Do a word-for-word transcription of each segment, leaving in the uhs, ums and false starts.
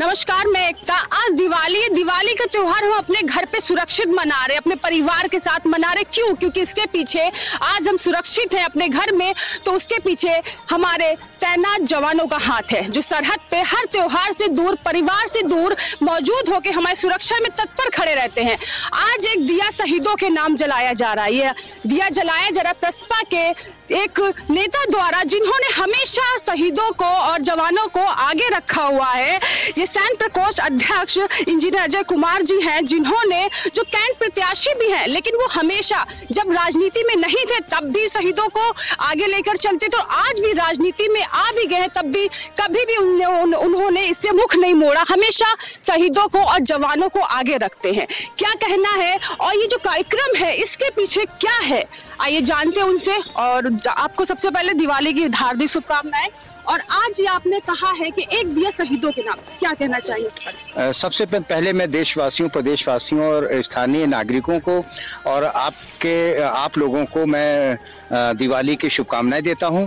नमस्कार, मैं एकता। आज दिवाली दिवाली का त्योहार हम अपने घर पे सुरक्षित मना रहे, अपने परिवार के साथ मना रहे। क्यों? क्योंकि इसके पीछे आज हम सुरक्षित हैं अपने घर में, तो उसके पीछे हमारे तैनात जवानों का हाथ है, जो सरहद पे हर त्योहार से दूर, परिवार से दूर मौजूद होकर हमारी सुरक्षा में तत्पर खड़े रहते हैं। आज एक दिया शहीदों के नाम जलाया जा रहा है। ये दिया जलाया जा रहा प्रसपा के एक नेता द्वारा, जिन्होंने हमेशा शहीदों को और जवानों को आगे रखा हुआ है। ये सैन्य प्रकोष्ठ अध्यक्ष इंजीनियर अजय कुमार जी हैं, जिन्होंने जो कैंट प्रत्याशी भी हैं, लेकिन वो हमेशा जब राजनीति में नहीं थे तब भी शहीदों को आगे लेकर चलते, तो आज भी राजनीति में आ भी गए तब भी कभी भी उन, उन, उन्होंने इससे मुख नहीं मोड़ा। हमेशा शहीदों को और जवानों को आगे रखते हैं। क्या कहना है और ये जो कार्यक्रम है इसके पीछे क्या है, आइए जानते हैं उनसे। और आपको सबसे पहले दिवाली की हार्दिक शुभकामनाएं। और आज ये आपने कहा है कि एक दिया शहीदों के नाम, क्या कहना चाहिए इस पर? सबसे पहले मैं देशवासियों, प्रदेशवासियों और स्थानीय नागरिकों को और आपके आप लोगों को मैं दिवाली की शुभकामनाएं देता हूं।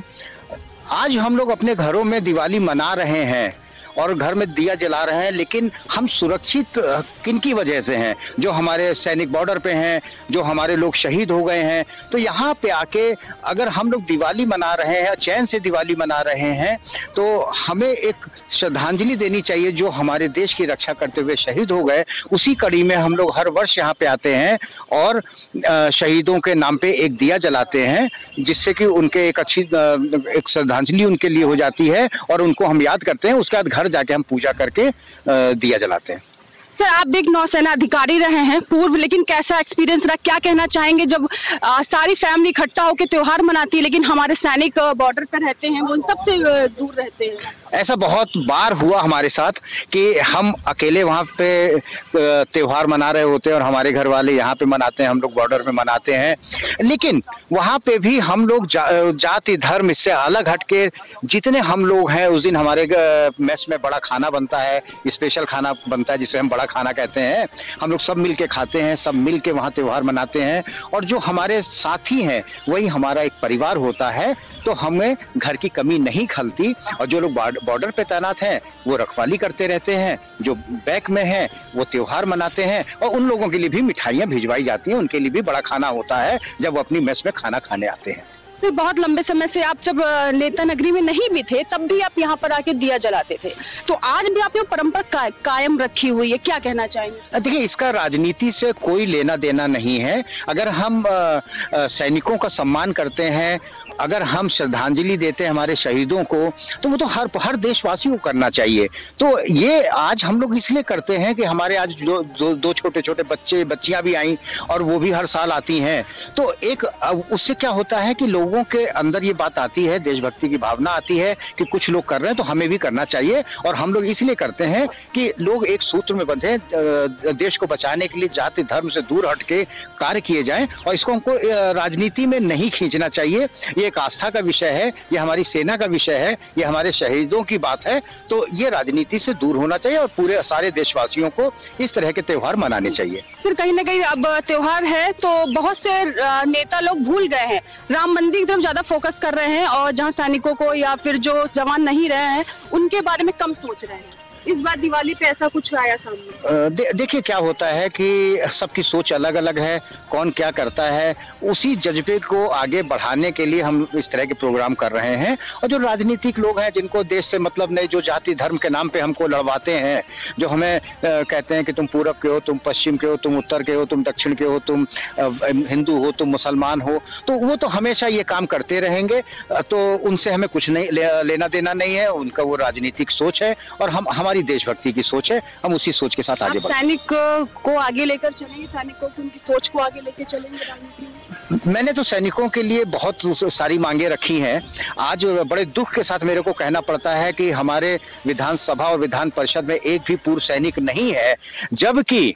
आज हम लोग अपने घरों में दिवाली मना रहे हैं और घर में दिया जला रहे हैं, लेकिन हम सुरक्षित किन की वजह से हैं? जो हमारे सैनिक बॉर्डर पे हैं, जो हमारे लोग शहीद हो गए हैं। तो यहाँ पे आके अगर हम लोग दिवाली मना रहे हैं, चैन से दिवाली मना रहे हैं, तो हमें एक श्रद्धांजलि देनी चाहिए जो हमारे देश की रक्षा करते हुए शहीद हो गए। उसी कड़ी में हम लोग हर वर्ष यहाँ पे आते हैं और शहीदों के नाम पे एक दिया जलाते हैं, जिससे कि उनके एक अच्छी एक श्रद्धांजलि उनके लिए हो जाती है और उनको हम याद करते हैं। उसके बाद घर जाके हम पूजा करके दिया जलाते हैं। सर, आप भी एक नौसेना अधिकारी रहे हैं पूर्व, लेकिन कैसा एक्सपीरियंस रहा? क्या कहना चाहेंगे जब आ, सारी फैमिली इकट्ठा होकर त्योहार मनाती है, लेकिन हमारे सैनिक बॉर्डर पर रहते हैं, वो उन सबसे दूर रहते हैं? ऐसा बहुत बार हुआ हमारे साथ कि हम अकेले वहाँ पे त्योहार मना रहे होते हैं और हमारे घर वाले यहाँ पे मनाते हैं, हम लोग बॉर्डर पे मनाते हैं। लेकिन वहाँ पे भी हम लोग जा, जाति धर्म इससे अलग हटके जितने हम लोग हैं, उस दिन हमारे मेस में बड़ा खाना बनता है, स्पेशल खाना बनता है जिसे हम बड़ा खाना कहते हैं। हम लोग सब मिल के खाते हैं, सब मिल के वहाँ त्योहार मनाते हैं। और जो हमारे साथी हैं वही हमारा एक परिवार होता है, तो हमें घर की कमी नहीं खलती। और जो लोग बॉर्डर पे तैनात हैं वो रखवाली करते रहते हैं, जो बैक में हैं वो त्योहार मनाते हैं। और उन लोगों के लिए भी मिठाइयाँ भिजवाई जाती हैं, उनके लिए भी बड़ा खाना होता है जब वो अपनी मेस में खाना खाने आते हैं। तो बहुत लंबे समय से आप जब नेता नगरी में नहीं भी थे तब भी आप यहाँ पर आके दिया जलाते थे, तो आज भी आप ये परंपरा का, कायम रखी हुई है, क्या कहना चाहेंगे? देखिए, इसका राजनीति से कोई लेना देना नहीं है। अगर हम आ, आ, सैनिकों का सम्मान करते हैं, अगर हम श्रद्धांजलि देते हैं हमारे शहीदों को, तो वो तो हर हर देशवासियों को करना चाहिए। तो ये आज हम लोग इसलिए करते हैं कि हमारे आज दो दो, दो छोटे छोटे बच्चे बच्चियां भी आई और वो भी हर साल आती हैं। तो एक उससे क्या होता है कि लोगों के अंदर ये बात आती है, देशभक्ति की भावना आती है कि कुछ लोग कर रहे हैं तो हमें भी करना चाहिए। और हम लोग इसलिए करते हैं कि लोग एक सूत्र में बंधे, देश को बचाने के लिए जाति धर्म से दूर हट के कार्य किए जाएं। और इसको हमको राजनीति में नहीं खींचना चाहिए। ये एक आस्था का विषय है, ये हमारी सेना का विषय है, ये हमारे शहीदों की बात है। तो ये राजनीति से दूर होना चाहिए और पूरे सारे देशवासियों को इस तरह के त्योहार मनाने चाहिए। फिर कहीं ना कहीं अब त्योहार है तो बहुत से नेता लोग भूल गए हैं, राम मंदिर की तरफ ज्यादा फोकस कर रहे हैं और जहां सैनिकों को या फिर जो जवान नहीं रहे हैं उनके बारे में कम सोच रहे हैं। इस बार दिवाली पे ऐसा कुछ आया सामने? दे, देखिए क्या होता है कि सबकी सोच अलग अलग है, कौन क्या करता है, उसी जज्बे को आगे बढ़ाने के लिए हम इस तरह के प्रोग्राम कर रहे हैं। और जो राजनीतिक लोग हैं जिनको देश से मतलब नहीं, जो जाति धर्म के नाम पे हमको लड़वाते हैं, जो हमें कहते हैं कि तुम पूरब के हो, तुम पश्चिम के हो, तुम उत्तर के हो, तुम दक्षिण के हो, तुम हिंदू हो, तुम मुसलमान हो, तो वो तो हमेशा ये काम करते रहेंगे। तो उनसे हमें कुछ नहीं ले, लेना देना नहीं है। उनका वो राजनीतिक सोच है और हम हमारी देशभक्ति की सोच है, हम उसी सोच के साथ आगे बढ़ेंगे। सैनिक को आगे लेकर चलेंगे, सैनिकों की उनकी सोच को आगे लेकर चलेंगे राजनीति में? मैंने तो सैनिकों के लिए बहुत सारी मांगे रखी हैं। आज बड़े दुख के साथ मेरे को कहना पड़ता है कि हमारे विधानसभा और विधान परिषद में एक भी पूर्व सैनिक नहीं है, जबकि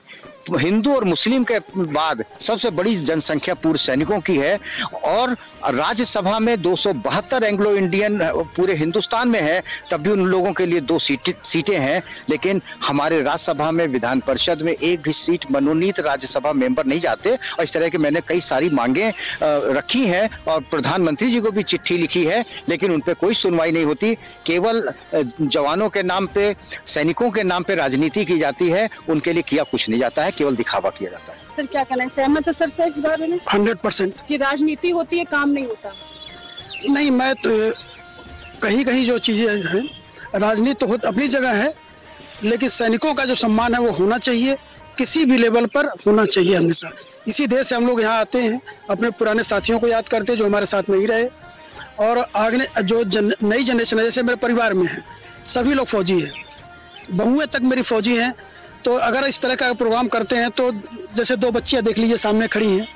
हिंदू और मुस्लिम के बाद सबसे बड़ी जनसंख्या पूर्व सैनिकों की है। और राज्यसभा में दो सौ बहत्तर एंग्लो इंडियन पूरे हिंदुस्तान में है, तब भी उन लोगों के लिए दो सीटें सीटें हैं। लेकिन हमारे राज्यसभा में, विधान परिषद में एक भी सीट मनोनीत राज्यसभा मेंबर नहीं जाते। और इस तरह के मैंने कई सारी मांगे रखी हैं और प्रधानमंत्री जी को भी चिट्ठी लिखी है, लेकिन उन पर कोई सुनवाई नहीं होती। केवल जवानों के नाम पे, सैनिकों के नाम पे राजनीति की जाती है, उनके लिए किया कुछ नहीं जाता है, केवल दिखावा किया जाता है। सर क्या कहना है, सहमत है सर से इस बारे में? हंड्रेड परसेंट कि राजनीति होती है, काम नहीं होता? नहीं, मैं तो कहीं कहीं जो चीजें हैं, राजनीति तो अपनी जगह है, लेकिन सैनिकों का जो सम्मान है वो होना चाहिए, किसी भी लेवल पर होना चाहिए हमेशा। इसी देश से हम लोग यहाँ आते हैं, अपने पुराने साथियों को याद करते हैं जो हमारे साथ नहीं रहे, और आगे जो जन, नई जनरेशन है, जैसे मेरे परिवार में है सभी लोग फौजी हैं, बहुएं तक मेरी फौजी हैं। तो अगर इस तरह का प्रोग्राम करते हैं तो जैसे दो बच्चियां देख लीजिए सामने खड़ी हैं,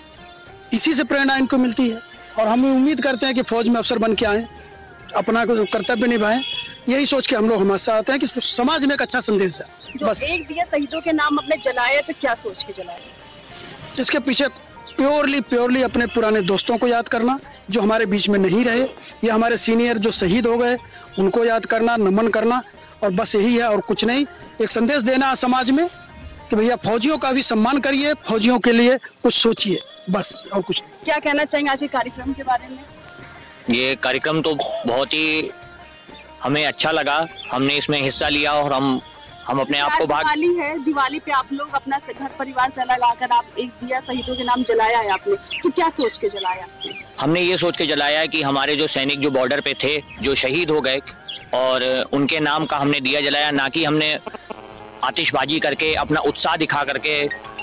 इसी से प्रेरणा इनको मिलती है। और हम उम्मीद करते हैं कि फौज में अफसर बन के आएँ, अपना कर्तव्य निभाएं। यही सोच के हम लोग हमारे साथ आते हैं कि समाज में एक अच्छा संदेश है। बस एक दिया शहीदों के नाम अपने जलाए तो क्या सोच के जलाए? इसके पीछे प्योरली प्योरली अपने पुराने दोस्तों को याद करना जो हमारे बीच में नहीं रहे, या हमारे सीनियर जो शहीद हो गए उनको याद करना, नमन करना, और बस यही है और कुछ नहीं। एक संदेश देना समाज में कि भैया फौजियों का भी सम्मान करिए, फौजियों के लिए कुछ सोचिए, बस और कुछ नहीं। क्या कहना चाहेंगे आज के कार्यक्रम के बारे में? ये कार्यक्रम तो बहुत ही हमें अच्छा लगा, हमने इसमें हिस्सा लिया और हम हम अपने आप को भाग दिवाली है, दिवाली पे आप लोग अपना घर परिवार से लगाकर आप एक दिया शहीदों के नाम जलाया है आपने, तो क्या सोच के जलाया? हमने ये सोच के जलाया है कि हमारे जो सैनिक जो बॉर्डर पे थे, जो शहीद हो गए, और उनके नाम का हमने दिया जलाया, ना कि हमने आतिशबाजी करके अपना उत्साह दिखा करके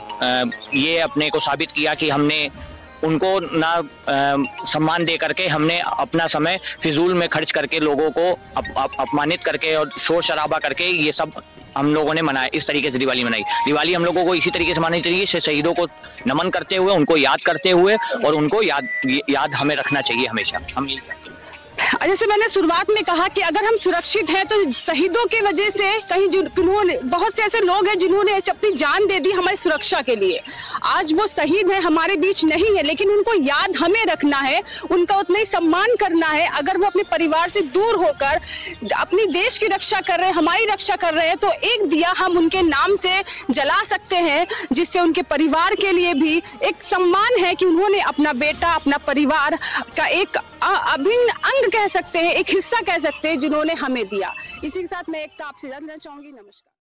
ये अपने को साबित किया कि हमने उनको ना सम्मान दे करके हमने अपना समय फिजूल में खर्च करके लोगों को अप, अप, अपमानित करके और शोर शराबा करके ये सब हम लोगों ने मनाया। इस तरीके से दिवाली मनाई। दिवाली हम लोगों को इसी तरीके से मनानी चाहिए, शहीदों को नमन करते हुए, उनको याद करते हुए, और उनको याद याद हमें रखना चाहिए हमेशा। हम यही कहते हैं। जैसे मैंने शुरुआत में कहा कि अगर हम सुरक्षित हैं तो शहीदों की वजह से कहीं जिन्होंने, बहुत से ऐसे लोग हैं जिन्होंने ऐसे अपनी जान दे दी हमारी सुरक्षा के लिए, आज वो शहीद हैं, हमारे बीच नहीं है, लेकिन उनको याद हमें रखना है, उनका उतना ही सम्मान करना है। अगर वो अपने परिवार से दूर होकर अपनी देश की रक्षा कर रहे हैं, हमारी रक्षा कर रहे हैं, तो एक दिया हम उनके नाम से जला सकते हैं, जिससे उनके परिवार के लिए भी एक सम्मान है कि उन्होंने अपना बेटा, अपना परिवार का एक अभिन्न अंग कह सकते हैं, एक हिस्सा कह सकते हैं, जिन्होंने हमें दिया। इसी के साथ मैं एक आपसे जानना चाहूंगी। नमस्कार।